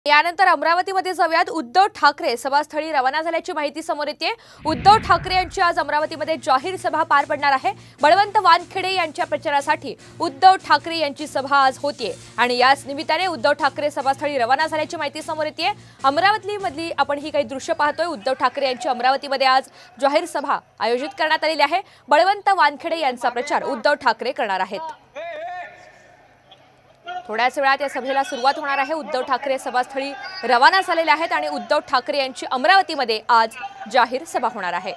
यानंतर अमरावतीमध्ये जाऊयात। उद्धव ठाकरे सभास्थळी रवाना झाल्याची माहिती समोर येते। उद्धव ठाकरे यांची आज अमरावतीमध्ये जाहीर सभा पार पडणार आहे। बळवंत वानखेडे यांच्या प्रचारासाठी उद्धव ठाकरे यांची सभा आज होतीये आणि याच निमित्ताने उद्धव ठाकरे सभास्थळी रवाना झाल्याची माहिती समोर येते। अमरावतीमधली आपण ही काही दृश्य पाहतोय। उद्धव ठाकरे यांची अमरावतीमध्ये आज जाहीर सभा आयोजित करण्यात आलेली आहे। बळवंत वानखेडे यांचा प्रचार उद्धव ठाकरे करणार आहेत। थोड्याच वेळात या सभेला सुरुवात होणार आहे। उद्धव ठाकरे सभास्थळी रवाना झालेले आहेत आणि उद्धव ठाकरे यांची अमरावतीमध्ये आज जाहीर सभा होणार आहे।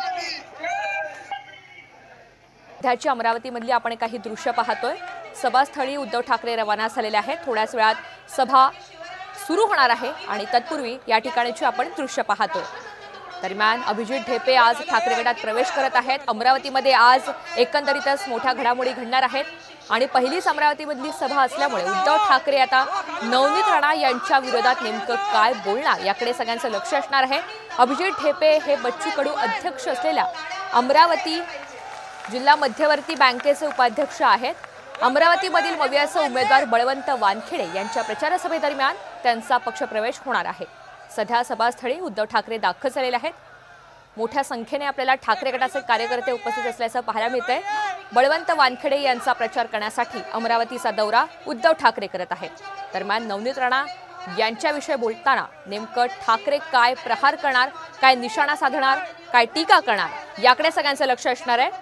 सध्याची अमरावतीमधली आपण काही दृश्य पाहतोय। सभास्थळी उद्धव ठाकरे रवाना झालेले आहेत। थोड्याच वेळात सभा सुरू होणार आहे आणि तत्पूर्वी या ठिकाणीची आपण दृश्य पाहतोय। दरम्यान अभिजित ढेपे आज ठाकरे गटात प्रवेश करत आहेत। अमरावतीमध्ये आज एकंदरीतच मोठ्या घडामोडी घडणार आहेत आणि पहिलीच अमरावतीमधली सभा असल्यामुळे उद्धव ठाकरे आता नवनीत राणा यांच्या विरोधात नेमकं काय बोलणार याकडे सगळ्यांचं लक्ष असणार आहे। अभिजित ढेपे हे बच्चू कडू अध्यक्ष असलेल्या अमरावती जिल्हा मध्यवर्ती बँकेचे उपाध्यक्ष आहेत। अमरावतीमधील मवियाचे उमेदवार बळवंत वानखेडे यांच्या प्रचार सभेदरम्यान त्यांचा पक्षप्रवेश होणार आहे। सध्या सभास्थळी उद्धव ठाकरे दाखल झालेले आहेत। मोठ्या संख्येने आपल्याला ठाकरे गटाचे कार्यकर्ते उपस्थित असल्याचं पाहायला मिळतंय। बळवंत वानखेडे यांचा प्रचार करण्यासाठी अमरावतीचा दौरा उद्धव ठाकरे करत आहेत। दरम्यान नवनीत राणा यांच्याविषयी बोलताना नेमकं ठाकरे काय प्रहार करणार, काय निशाणा साधणार, काय टीका करणार याकडे सगळ्यांचं लक्ष असणार आहे।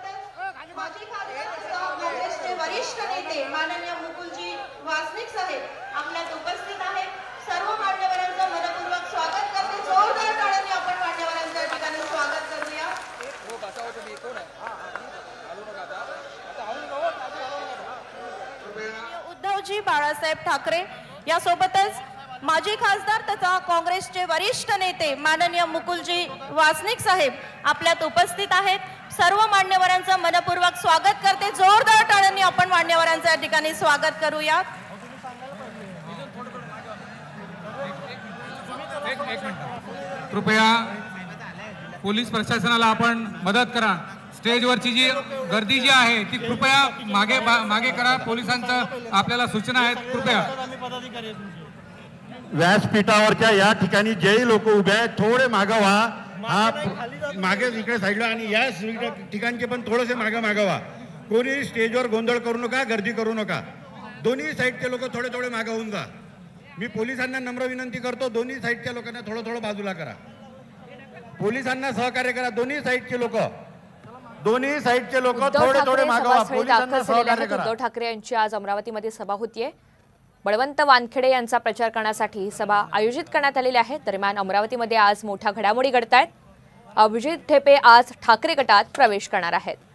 वरिष्ठ नेते माननीय मुकुलजी वासनिक साहेब आपल्यात उपस्थित आहेत। सर्व मान्यवरांचं मनपूर्वक स्वागत करते। जोरदार टाळ्यांनी आपण मान्यवरांच्या ठिकाणी स्वागत करूया। उद्धवजी बाळासाहेब ठाकरे यासोबतच माजी खासदार तथा काँग्रेसचे वरिष्ठ नेते माननीय मुकुलजी वासनिक साहेब आपल्यात उपस्थित आहेत। सर्व मान्यवरांचं मनपूर्वक स्वागत करते। जोरदार टाळ्यांनी आपण मान्यवरांच्या ठिकाणी स्वागत करूया। कृपया पोलीस प्रशासनाला आपण मदत करा। स्टेजवरची जी गर्दी जी आहे ती कृपया मागे करा। पोलिसांचं आपल्याला सूचना आहेत, कृपया। व्यासपीठावरच्या या ठिकाणी जे लोक उभे आहेत थोडे मागे व्हा। हा मागे इकडे साईडला आणि या ठिकाणचे पण थोडेसे मागे व्हा। कोणी स्टेजवर गोंधळ करू नका, गर्दी करू नका। दोन्ही साईडचे लोक थोडे थोडे मागे होऊन जा। मी पोलिसांना नम्र विनंती करतो, दोन्ही साईडच्या लोकांना थोडं बाजूला करा। पोलिसांना सहकार्य करा। दोन्ही साईडचे लोक थोडे मागे व्हा। पोलिसांना सहकार्य करा। उद्धव ठाकरे यांची आज अमरावतीमध्ये सभा होतीये। बळवंत वानखेडे यांचा प्रचार करण्यासाठी सभा आयोजित करण्यात आलेली आहे। दरम्यान अमरावतीमध्ये आज मोठ्या घडामोडी घडतायत। अभिजित ढेपे आज ठाकरे गटात प्रवेश करणार आहेत।